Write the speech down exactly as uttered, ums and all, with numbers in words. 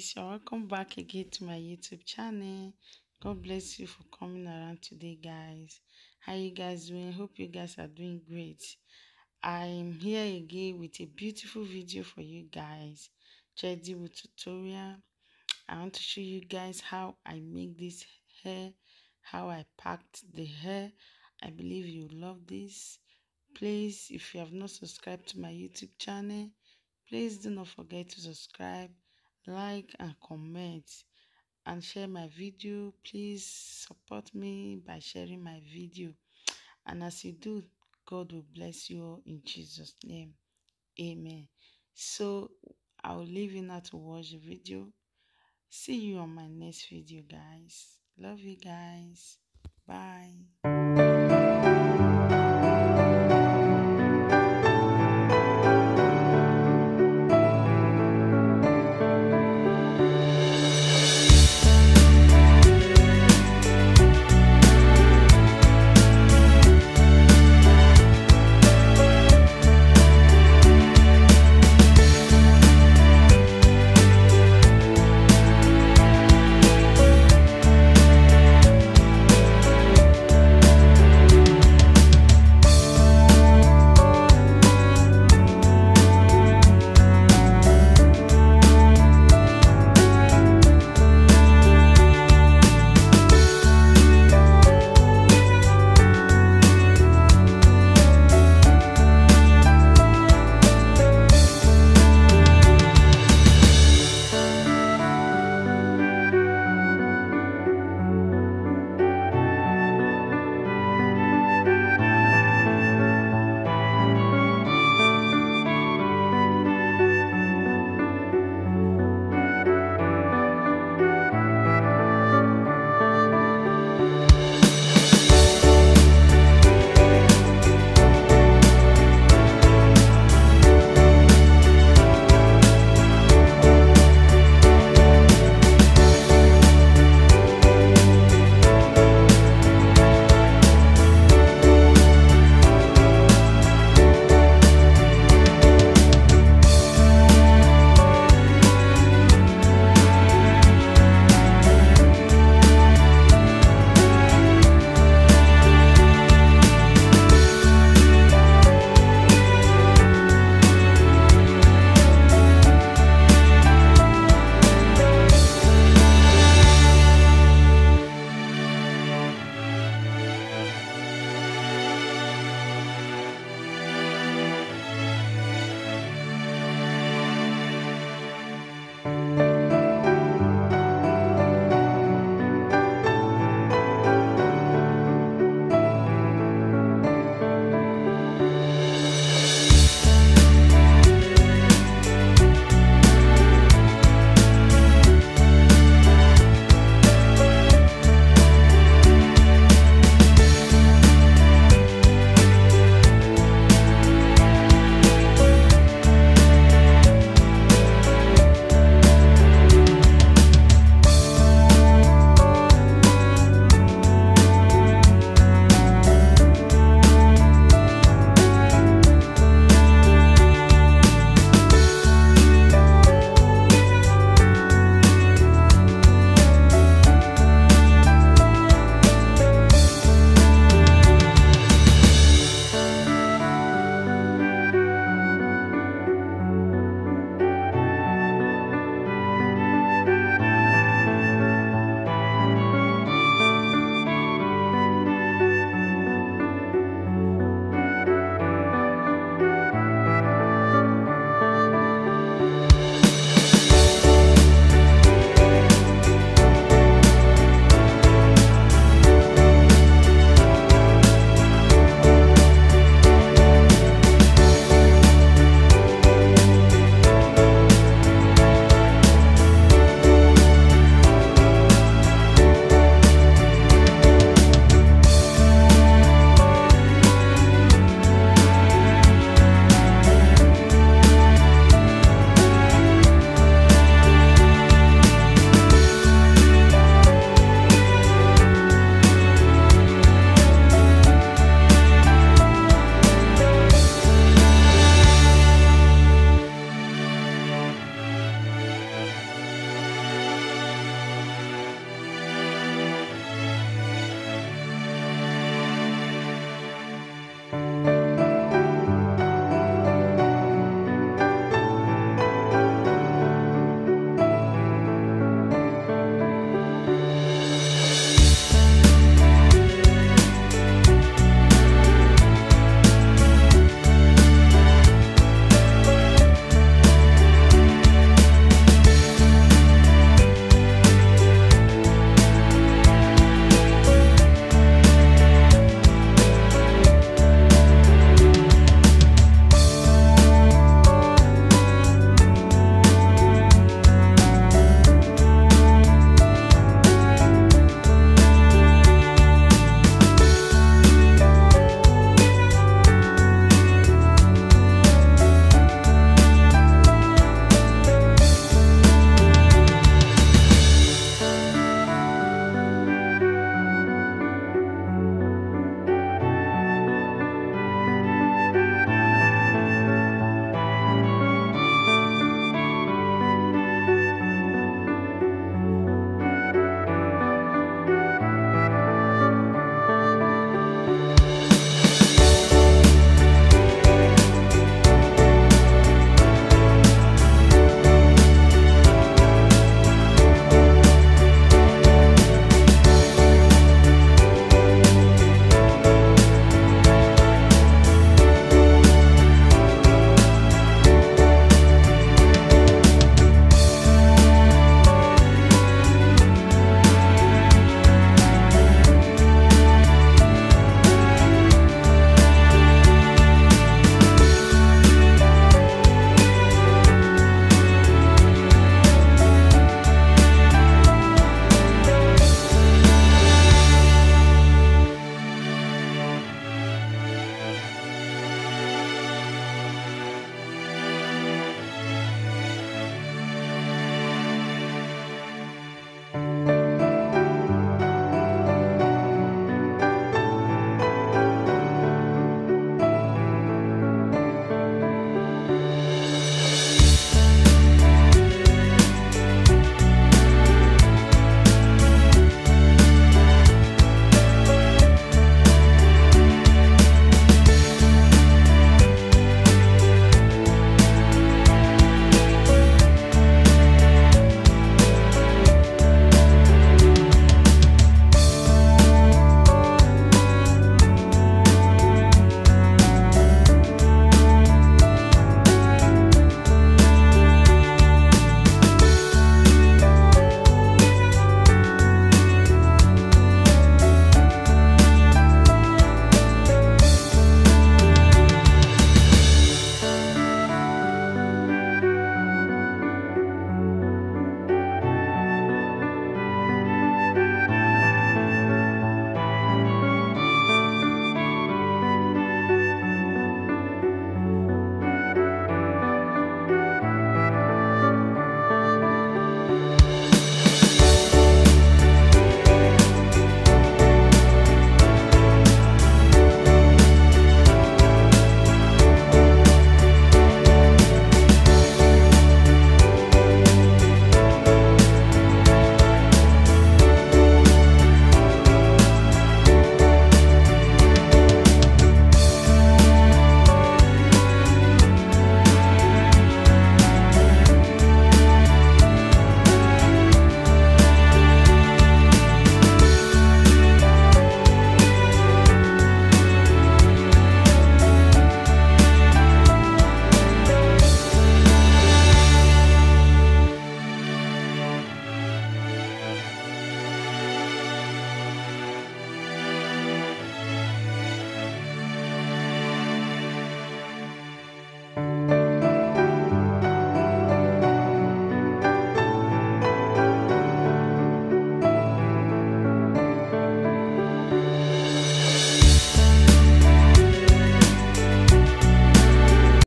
guys, you're welcome back again to my YouTube channel. God bless you for coming around today, guys. How you guys doing? Hope you guys are doing great. I'm here again with a beautiful video for you guys. Chedible tutorial. I want to show you guys how I make this hair, how I packed the hair. I believe you love this. Please, if you have not subscribed to my YouTube channel, please do not forget to subscribe, like and comment and share my video. Please support me by sharing my video, and as you do, God will bless you all in Jesus' name. Amen. So I'll leave you now to watch the video. See you on my next video, guys. Love you guys. Bye.